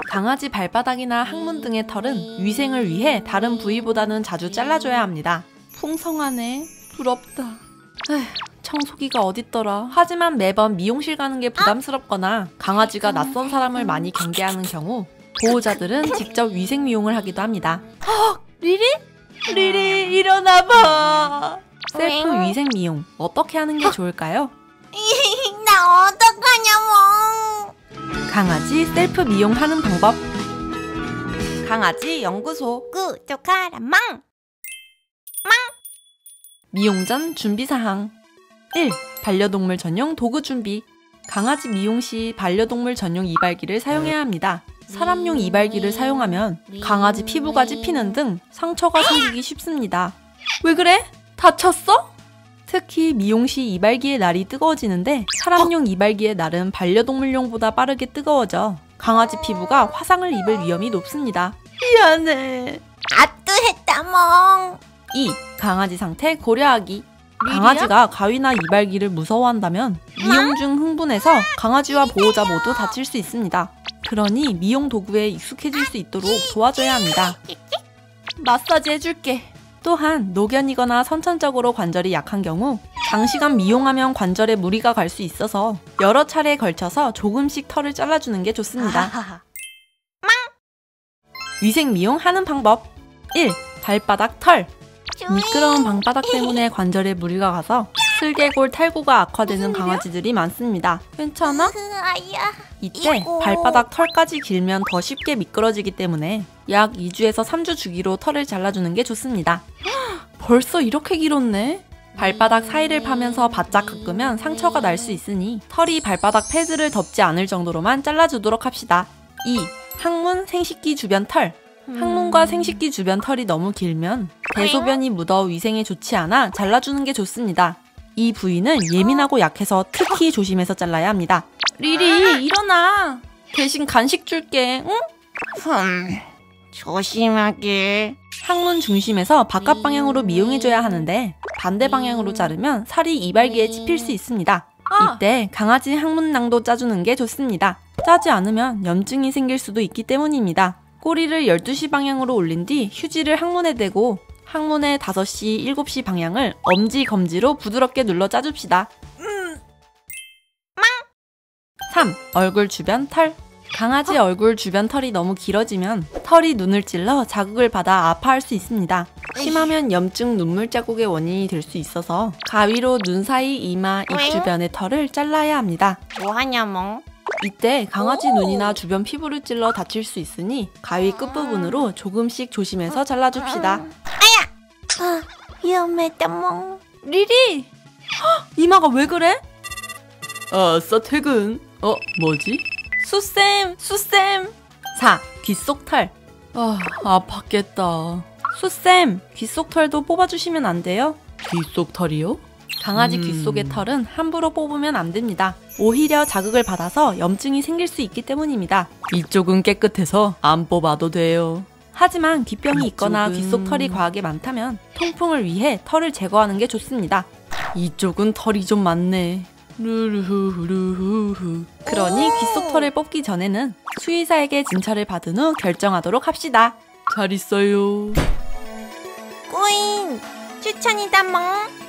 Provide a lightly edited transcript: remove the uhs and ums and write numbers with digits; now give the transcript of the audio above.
강아지 발바닥이나 항문 등의 털은 위생을 위해 다른 부위보다는 자주 잘라줘야 합니다. 풍성하네. 부럽다. 에휴, 청소기가 어딨더라. 하지만 매번 미용실 가는 게 부담스럽거나 강아지가 낯선 사람을 많이 경계하는 경우 보호자들은 직접 위생 미용을 하기도 합니다. 리리? 리리 일어나봐. 셀프 위생 미용 어떻게 하는 게 좋을까요? 나 어떡하냐고. 강아지 셀프 미용하는 방법. 강아지 연구소. 구독하라 망. 미용 전 준비사항. 1. 반려동물 전용 도구 준비. 강아지 미용 시 반려동물 전용 이발기를 사용해야 합니다. 사람용 이발기를 사용하면 강아지 피부가 찝히는 등 상처가 생기기 쉽습니다. 왜 그래? 다쳤어? 특히 미용 시 이발기의 날이 뜨거워지는데 사람용 이발기의 날은 반려동물용보다 빠르게 뜨거워져 강아지 피부가 화상을 입을 위험이 높습니다. 미안해. 아뜨했다 멍. 2. 강아지 상태 고려하기. 강아지가 가위나 이발기를 무서워한다면 미용 중 흥분해서 강아지와 보호자 모두 다칠 수 있습니다. 그러니 미용 도구에 익숙해질 수 있도록 도와줘야 합니다. 마사지 해줄게. 또한 노견이거나 선천적으로 관절이 약한 경우 장시간 미용하면 관절에 무리가 갈 수 있어서 여러 차례에 걸쳐서 조금씩 털을 잘라주는 게 좋습니다. 위생 미용 하는 방법. 1. 발바닥 털. 미끄러운 방바닥 때문에 관절에 무리가 가서 슬개골 탈구가 악화되는 강아지들이 많습니다. 괜찮아? 아야. 이때 발바닥 털까지 길면 더 쉽게 미끄러지기 때문에 약 2주에서 3주 주기로 털을 잘라주는 게 좋습니다. 벌써 이렇게 길었네? 발바닥 사이를 파면서 바짝 깎으면 상처가 날 수 있으니 털이 발바닥 패드를 덮지 않을 정도로만 잘라주도록 합시다. 2. 항문, 생식기 주변 털. 항문과 생식기 주변 털이 너무 길면 대소변이 묻어 위생에 좋지 않아 잘라주는 게 좋습니다. 이 부위는 예민하고 약해서 특히 조심해서 잘라야 합니다. 리리 일어나. 대신 간식 줄게. 응? 조심하게. 항문 중심에서 바깥 방향으로 미용해줘야 하는데 반대 방향으로 자르면 살이 이발기에 찝힐 수 있습니다. 이때 강아지 항문낭도 짜주는 게 좋습니다. 짜지 않으면 염증이 생길 수도 있기 때문입니다. 꼬리를 12시 방향으로 올린 뒤 휴지를 항문에 대고 항문의 5시, 7시 방향을 엄지, 검지로 부드럽게 눌러 짜줍시다. 3. 얼굴 주변 털. 강아지 얼굴 주변 털이 너무 길어지면 털이 눈을 찔러 자극을 받아 아파할 수 있습니다. 심하면 염증 눈물 자국의 원인이 될 수 있어서 가위로 눈 사이, 이마, 입 주변의 털을 잘라야 합니다. 뭐하냐 멍. 이때 강아지 눈이나 주변 피부를 찔러 다칠 수 있으니 가위 끝부분으로 조금씩 조심해서 잘라줍시다. 위험했다 멍. 리리! 이마가 왜 그래? 아싸 퇴근. 뭐지? 수쌤! 4. 귓속 털. 아팠겠다. 수쌤! 귓속 털도 뽑아주시면 안 돼요? 귓속 털이요? 강아지 귓속의 털은 함부로 뽑으면 안 됩니다. 오히려 자극을 받아서 염증이 생길 수 있기 때문입니다. 이쪽은 깨끗해서 안 뽑아도 돼요. 하지만 귓병이 있거나 귓속 털이 과하게 많다면 통풍을 위해 털을 제거하는 게 좋습니다. 이쪽은 털이 좀 많네. 그러니 귓속 털을 뽑기 전에는 수의사에게 진찰을 받은 후 결정하도록 합시다. 잘 있어요. 꼬인 추천이다 멍.